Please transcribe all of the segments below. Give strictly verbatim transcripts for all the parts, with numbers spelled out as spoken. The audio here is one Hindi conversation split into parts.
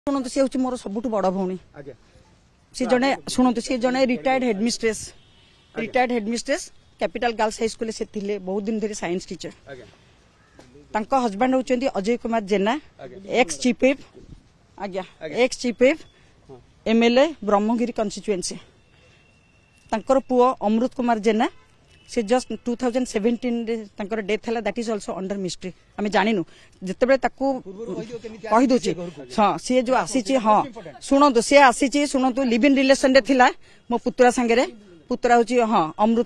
शुणु सी हूँ मोर सब बड़ भौणी सी जड़े शुणु सी जड़े retired headmistress retired headmistress capital girls high school से थिले बहुत दिन धरी साइंस टीचर तांको हस्बैंड होचंदी Ajay Kumar Jena ex chief whip आज्ञा ex chief whip MLA Brahmagiri constituency तांकर पुओ अमृत कुमार जेना से जस्ट टू थाउजेंड सेवेन्टीन रे डेथ है that is also under mystery आम जानिनु जिते कही दूचे हाँ सी जो आसी हाँ शुणु सी आसी शुणु लिव इन रिलेशन रे थिला मो पुतरा संगे पुतरा हूँ हाँ Amrit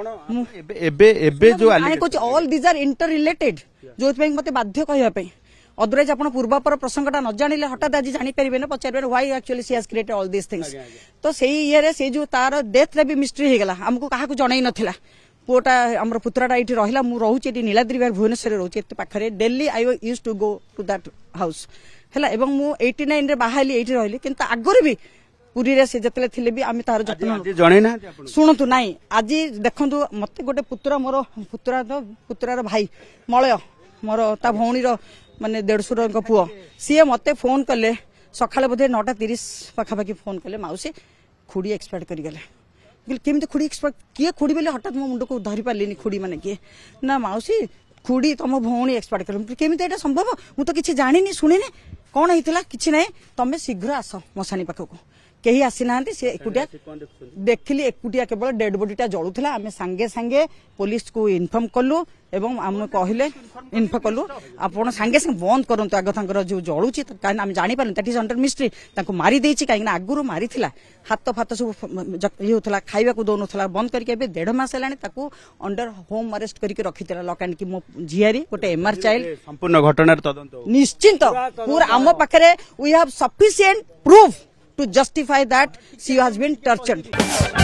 all these are interrelated जो मत बाध्य कहवाई अदरवाइज आप पूर्वापर प्रसंगटा न जानिले हठात आज जानीपारे ना पचारे why actually she has created all this things तो सही ये से जो तार डेथ रे भी मिस्ट्री हो गला हमको क्या जन नाला पुओटा आम पुत्राटा ये रहा मुझे रोचे नीलाद्री विहार भुवनेश्वर रोचे पाखे daily I use to go to that house है मुझे एटी नाइन रे बाहर ये रही कि आगर भी पुरी रे से जतले थिले भी आम तार जत्न शुणु ना आज देखु मत गोटे पुत्र मोर पुत्रा तो पुत्रार भाई मलय मोर ता भौणीर माने देढ़शुर पुओ सी मत फोन कले सकाଳେ बोधे नौटा तीस पाखापाखि फोन कले माउसी खुड़ी एक्सपायर करगले केमती खुड़ी एक्सपायर किए खुड़ी बोले हठात मो मुंड को धरी पार्ली खुड़ी माने किए ना माउसी खुड़ी तुम भौणी एक्सपायर कर केमती एटा संभव मु तो किसी जानी शुणिनी कौन होता कि ना तुम शीघ्र आस मशानी पाखक कहीं आसी ना सी एकुटिया देखिली एकुटिया केवल डेड बॉडीटा जलुला आम सांगे सांगे पुलिस को इनफर्म कलु एवं आम कहले इनफर्म कलु आप सांगे सांगे बंद करूँ आग तर जो जलुची कहीं आम जापर दैट इज अंडर मिस्ट्री मारी देछि कहीं आगुरी मारी हाथ फात सब ये होता खाइबा को दौन बंद करके डेढ़ मस है अंडर होम अरेस्ट करके रखी लक एंड की मो झियारी गोटे एमआर चाइल्ड संपूर्ण घटना तदंत निश्चिंत पूरा आम पाखे we have sufficient proof to justify that she has been tortured.